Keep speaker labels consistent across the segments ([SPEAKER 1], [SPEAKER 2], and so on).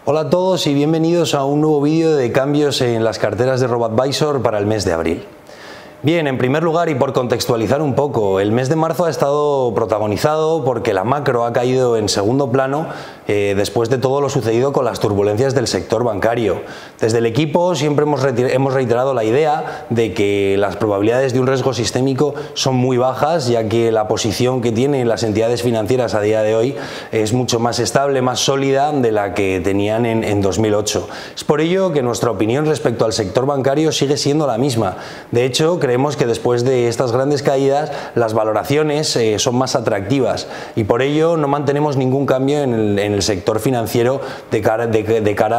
[SPEAKER 1] Hola a todos y bienvenidos a un nuevo vídeo de cambios en las carteras de RoboAdvisor para el mes de abril. Bien, en primer lugar y por contextualizar un poco, el mes de marzo ha estado protagonizado porque la macro ha caído en segundo plano después de todo lo sucedido con las turbulencias del sector bancario. Desde el equipo siempre hemos reiterado la idea de que las probabilidades de un riesgo sistémico son muy bajas, ya que la posición que tienen las entidades financieras a día de hoy es mucho más estable, más sólida de la que tenían en 2008. Es por ello que nuestra opinión respecto al sector bancario sigue siendo la misma. De hecho, creemos que después de estas grandes caídas las valoraciones son más atractivas y por ello no mantenemos ningún cambio en el sector financiero de cara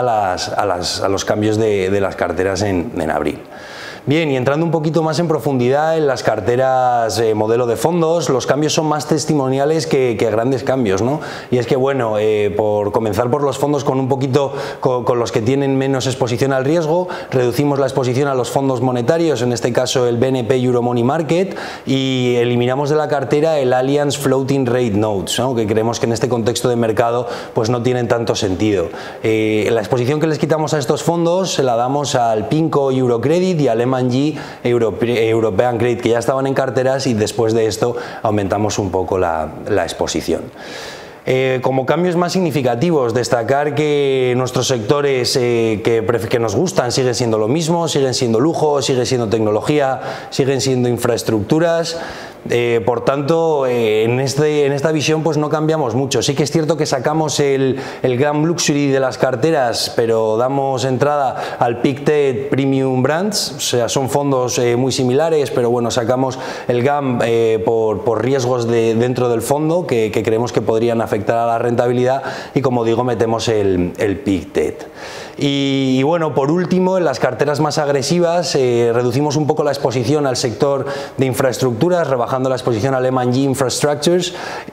[SPEAKER 1] a los cambios de las carteras en abril. Bien, y entrando un poquito más en profundidad en las carteras modelo de fondos, los cambios son más testimoniales que grandes cambios, ¿no? Y es que, bueno, por comenzar por los fondos con los que tienen menos exposición al riesgo, reducimos la exposición a los fondos monetarios, en este caso el BNP Euro Money Market, y eliminamos de la cartera el Allianz Floating Rate Notes, ¿no? Que creemos que en este contexto de mercado pues no tienen tanto sentido. La exposición que les quitamos a estos fondos se la damos al PIMCO Eurocredit y al M&G European Credit, que ya estaban en carteras, y después de esto aumentamos un poco la exposición. Como cambios más significativos, destacar que nuestros sectores que nos gustan siguen siendo lo mismo, siguen siendo lujo, sigue siendo tecnología, siguen siendo infraestructuras. Por tanto, en esta visión pues no cambiamos mucho. Sí que es cierto que sacamos el GAM Luxury de las carteras, pero damos entrada al Pictet Premium Brands, o sea, son fondos muy similares, pero bueno, sacamos el GAM por riesgos dentro del fondo que creemos que podrían afectar a la rentabilidad, y como digo, metemos el Pictet. Y bueno, por último, en las carteras más agresivas reducimos un poco la exposición al sector de infraestructuras, rebajando la exposición al M&G Infrastructures,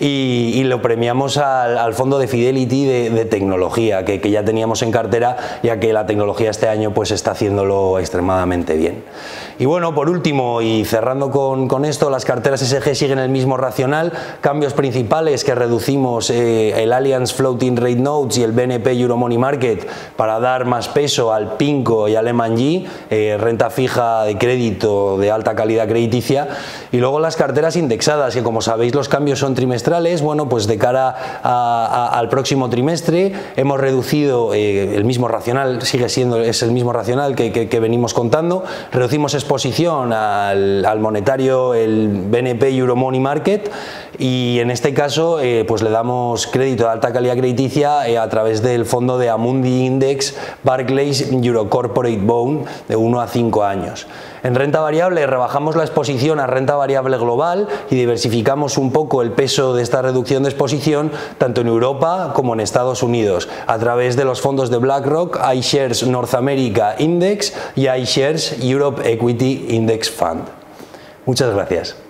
[SPEAKER 1] y lo premiamos al fondo de Fidelity de tecnología, que ya teníamos en cartera, ya que la tecnología este año pues está haciéndolo extremadamente bien. Y bueno, por último, y cerrando con esto, las carteras SG siguen el mismo racional. Cambios principales: que reducimos el Allianz Floating Rate Notes y el BNP Euro Money Market para dar más peso al PIMCO y al M&G, renta fija de crédito de alta calidad crediticia. Y luego las carteras indexadas, que como sabéis los cambios son trimestrales. Bueno, pues de cara al próximo trimestre hemos reducido el mismo racional, es el mismo racional que venimos contando. Reducimos exposición al monetario, el BNP Euro Money Market, y en este caso pues le damos crédito de alta calidad crediticia a través del fondo de Amundi Index Barclays Euro Corporate Bond de 1 a 5 años. En renta variable rebajamos la exposición a renta variable global y diversificamos un poco el peso de esta reducción de exposición tanto en Europa como en Estados Unidos a través de los fondos de BlackRock, iShares North America Index y iShares Europe Equity Index Fund. Muchas gracias.